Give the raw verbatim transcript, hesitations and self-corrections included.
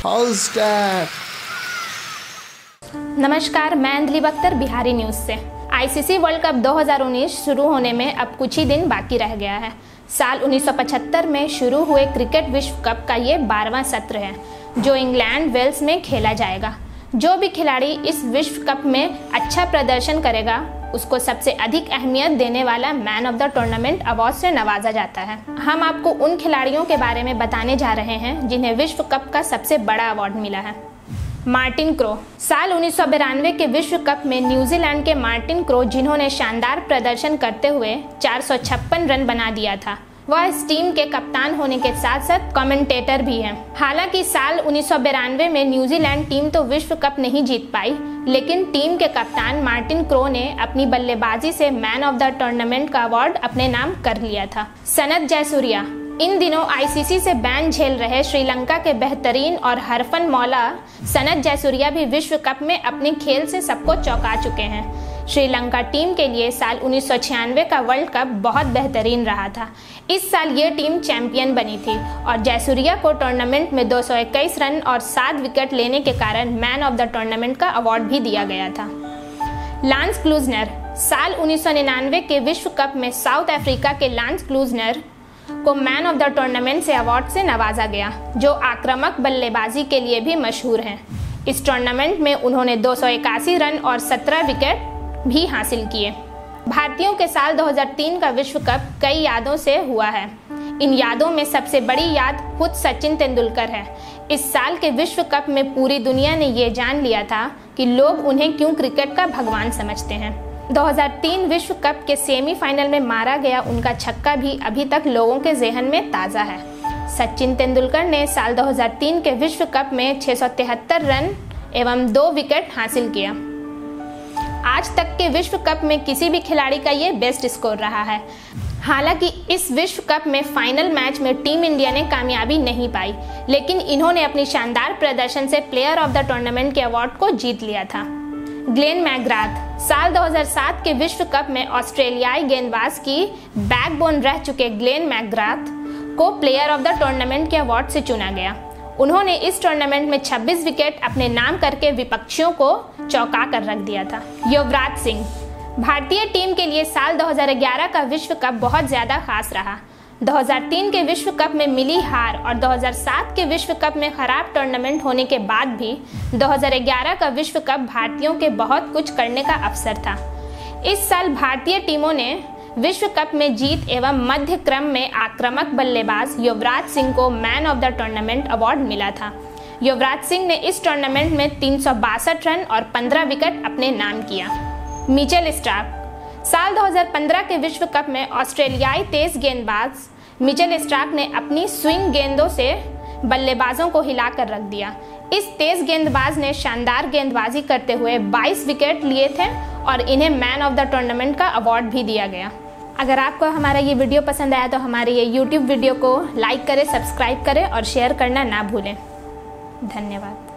How's that? नमस्कार, मैं Anjali Bakhtar Bihari news से। आईसीसी वर्ल्ड कप दो हज़ार उन्नीस शुरू होने में अब कुछ ही दिन बाकी रह गया है। साल उन्नीस सौ पचहत्तर में शुरू हुए क्रिकेट विश्व कप का ये बारहवां सत्र है, जो इंग्लैंड वेल्स में खेला जाएगा। जो भी खिलाड़ी इस विश्व कप में अच्छा प्रदर्शन करेगा, उसको सबसे अधिक अहमियत देने वाला man of the tournament award से नवाजा जाता है। हम आपको उन खिलाड़ियों के बारे में बताने जा रहे हैं जिन्हें विश्व कप का सबसे बड़ा अवार्ड मिला है। Martin Crowe. साल उन्नीस सौ बिरानवे के विश्व कप में न्यूजीलैंड के मार्टिन क्रो, जिन्होंने शानदार प्रदर्शन करते हुए चार सौ छप्पन रन बना दिया था, वह इस टीम के कप्तान होने के साथ साथ कमेंटेटर भी हैं। हालांकि साल उन्नीस सौ बिरानवे में न्यूजीलैंड टीम तो विश्व कप नहीं जीत पाई, लेकिन टीम के कप्तान मार्टिन क्रो ने अपनी बल्लेबाजी से मैन ऑफ द टूर्नामेंट का अवार्ड अपने नाम कर लिया था। सनत जयसूर्या। इन दिनों आईसीसी से बैन झेल रहे श्रीलंका के बेहतरीन और हरफन मौला सनत जयसूर्या भी विश्व कप में अपने खेल से सबको चौंका चुके हैं। श्रीलंका टीम के लिए साल उन्नीस सौ छियानवे का वर्ल्ड कप बहुत बेहतरीन रहा था। इस साल ये टीम चैंपियन बनी थी और जयसूर्या को टूर्नामेंट में दो सौ इक्कीस रन और सात विकेट लेने के कारण मैन ऑफ द टूर्नामेंट का अवार्ड भी दिया गया था। Lance Klusener. साल उन्नीस सौ निन्यानवे के विश्व कप में साउथ अफ्रीका के लांस क्लूजनर को मैन ऑफ द टूर्नामेंट से अवार्ड से नवाजा गया, जो आक्रामक बल्लेबाजी के लिए भी मशहूर हैं। इस टूर्नामेंट में उन्होंने दो सौ इक्यासी रन और सत्रह विकेट भी हासिल किए। भारतीयों के साल दो हज़ार तीन का विश्व कप कई यादों से हुआ है। इन यादों में सबसे बड़ी याद खुद सचिन तेंदुलकर है। इस साल के विश्व कप में पूरी दुनिया ने ये जान लिया था कि लोग उन्हें क्यों क्रिकेट का भगवान समझते हैं। दो हज़ार तीन विश्व कप के सेमीफाइनल में मारा गया उनका छक्का भी अभी तक लोगों के ज़हन में ताज़ा है। सचिन तेंदुलकर ने साल दो हज़ार तीन के विश्व कप में छह सौ तिहत्तर रन एवं दो विकेट हासिल किया। आज तक के विश्व कप में किसी भी खिलाड़ी का ये बेस्ट स्कोर रहा है। हालांकि इस विश्व कप में फाइनल मैच में टीम इंडिया ने कामयाबी नहीं पाई, लेकिन इन्होंने अपनी शानदार प्रदर्शन से प्लेयर ऑफ द टूर्नामेंट के अवार्ड को जीत लिया था। Glenn McGrath. साल दो हज़ार सात के विश्व कप में ऑस्ट्रेलियाई गेंदबाज की बैकबोन रह चुके ग्लेन मैकग्राथ को प्लेयर ऑफ द टूर्नामेंट के अवार्ड से चुना गया। उन्होंने इस टूर्नामेंट में छब्बीस विकेट अपने नाम करके विपक्षियों को चौंका कर रख दिया था। युवराज सिंह। भारतीय टीम के लिए साल दो हज़ार ग्यारह का विश्व कप बहुत ज़्यादा खास रहा। दो हज़ार तीन के विश्व कप में मिली हार और दो हज़ार सात के विश्व कप में खराब टूर्नामेंट होने के बाद भी दो हज़ार ग्यारह का विश्व कप भारतीयों के बहुत कुछ करने का अवसर था। इस साल भारतीय टीमों ने विश्व कप में जीत एवं मध्य क्रम में आक्रामक बल्लेबाज युवराज सिंह को man of the tournament award मिला था। युवराज सिंह ने इस टूर्नामेंट में तीन सौ बासठ रन और पंद्रह विकेट अपने नाम किया। Mitchell Starc. साल दो हज़ार पंद्रह के विश्व कप में ऑस्ट्रेलियाई तेज गेंदबाज मिचेल स्टार्क ने अपनी स्विंग गेंदों से बल्लेबाजों को हिलाकर रख दिया। इस तेज गेंदबाज ने शानदार गेंदबाजी करते हुए बाईस विकेट लिए थे और इन्हें मैन ऑफ द टूर्नामेंट का अवार्ड भी दिया गया। अगर आपको हमारा ये वीडियो पसंद आया तो हमारे ये यूट्यूब वीडियो को लाइक करें, सब्सक्राइब करें और शेयर करना ना भूलें। धन्यवाद।